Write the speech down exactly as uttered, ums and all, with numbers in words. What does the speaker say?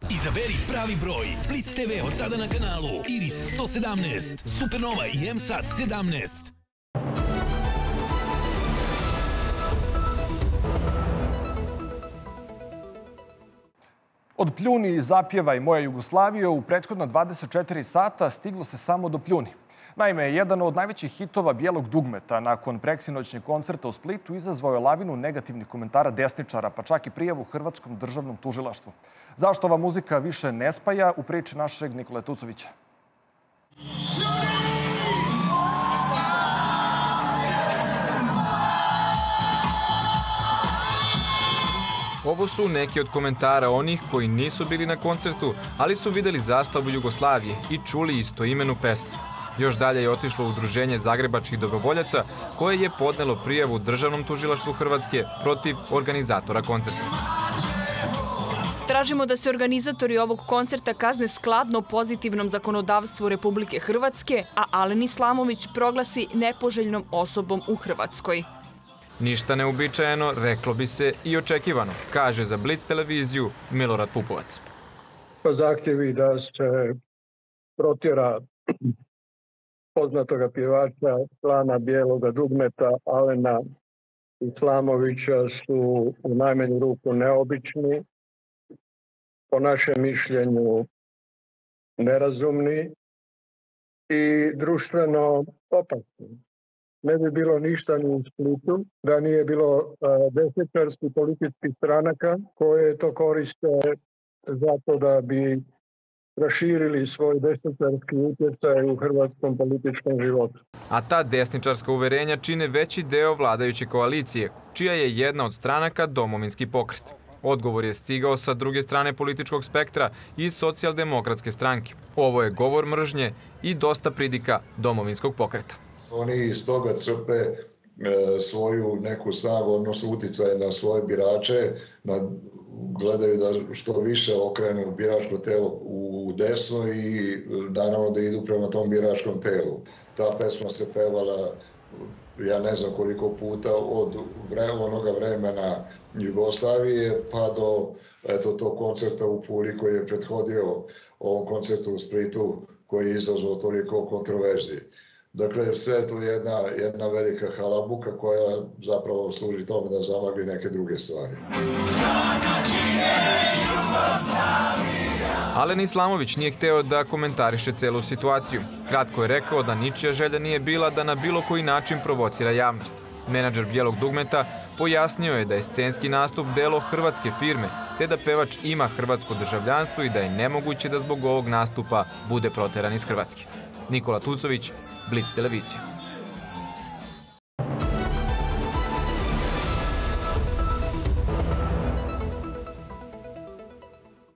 Izaberi pravi broj. Blitz te ve od sada na kanalu Iris sto sedamnaest, Supernova i M SAT sedamnaest. Od Pljuni, Zapjevaj, Moja Jugoslavija u prethodna dvadeset četiri sata stiglo se samo do Pljuni. Naime, jedan od najvećih hitova Bijelog dugmeta nakon preksinoćnjeg koncerta u Splitu izazvao je lavinu negativnih komentara desničara, pa čak i prijavu Hrvatskom državnom tužilaštvu. Zašto ova muzika više ne spaja, u priči našeg Nikole Tucovića. Ovo su neki od komentara onih koji nisu bili na koncertu, ali su videli zastavu Jugoslavije i čuli istoimenu pesmu. Još dalje je otišlo udruženje zagrebačkih dobrovoljaca koje je podnelo prijavu Državnom tužilaštvu Hrvatske protiv organizatora koncerta. Tražimo da se organizatori ovog koncerta kazne skladno pozitivnom zakonodavstvu Republike Hrvatske, a Alen Islamović proglasi nepoželjnom osobom u Hrvatskoj. Ništa neuobičajeno, reklo bi se i očekivano, kaže za Blitz televiziju Milorad Pupovac. Zahtjevi da se protjera poznatoga pjevača, člana Bijeloga dugmeta Alena Islamovića su u najmanju ruku neobični, po našem mišljenju nerazumni i društveno opasni. Ne bi bilo ništa ni u Splitu da nije bilo desničarskih političkih stranaka koje to koriste zato da bi raširili svoj desničarski utjecaj u hrvatskom političkom životu. A ta desničarska uverenja čine veći deo vladajuće koalicije, čija je jedna od stranaka Domovinski pokret. Odgovor je stigao sa druge strane političkog spektra iz socijaldemokratske stranke. Ovo je govor mržnje i dosta pridika Domovinskog pokreta. Oni iz toga crpe svoju neku snagu, odnosno uticaj na svoje birače, gledaju da što više okrenu biračko telo u desno i naravno da idu prema tom biračkom telu. Ta pesma se pevala, ja ne znam koliko puta, od onoga vremena Jugoslavije pa do eto, tog koncerta u Puli koji je prethodio ovom koncertu u Splitu koji je izazvao toliko kontroverzije. Dakle, sve je to jedna, jedna velika halabuka koja zapravo služi tome da zamagli neke druge stvari. Alen Islamović nije hteo da komentariše celu situaciju. Kratko je rekao da ničija želja nije bila da na bilo koji način provocira javnost. Menadžer Bijelog dugmeta pojasnio je da je scenski nastup delo hrvatske firme, te da pevač ima hrvatsko državljanstvo i da je nemoguće da zbog ovog nastupa bude proteran iz Hrvatske. Nikola Tucović, Blitz televizija.